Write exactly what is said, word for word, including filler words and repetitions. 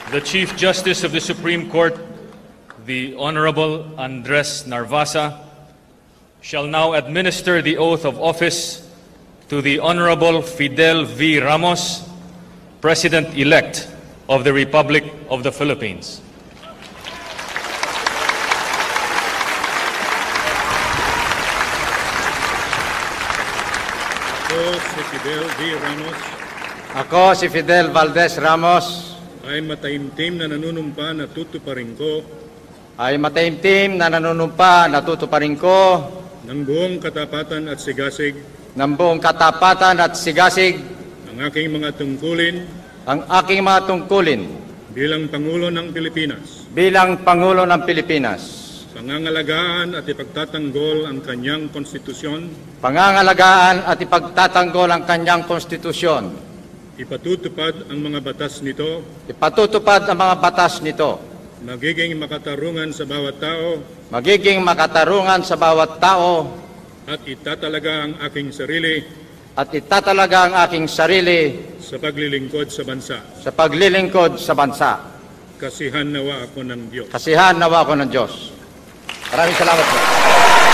The Chief Justice of the Supreme Court, the Honorable Andres Narvasa, shall now administer the oath of office to the Honorable Fidel V. Ramos, President-elect of the Republic of the Philippines. Ako si Fidel V. Ramos Ako si Fidel Valdez Ramos ay mataimtim na nanunumpa na tutuparin ko ay mataimtim na nanunumpa na tutuparin ko ng buong katapatan at sigasig ng buong katapatan at sigasig ang aking mga tungkulin ang aking mga tungkulin bilang Pangulo ng Pilipinas, bilang Pangulo ng Pilipinas, pangangalagaan at ipagtatanggol ang kanyang konstitusyon, pangangalagaan at ipagtatanggol ang kanyang konstitusyon, ipatutupad ang mga batas nito, ipatutupad ang mga batas nito, magiging makatarungan sa bawat tao, magiging makatarungan sa bawat tao, at itatalaga ang aking sarili at itatalaga ang aking sarili sa paglilingkod sa bansa. sa paglilingkod sa bansa. Kasihan nawa ako ng Diyos. Kasihan nawa ako ng Diyos. Maraming salamat po.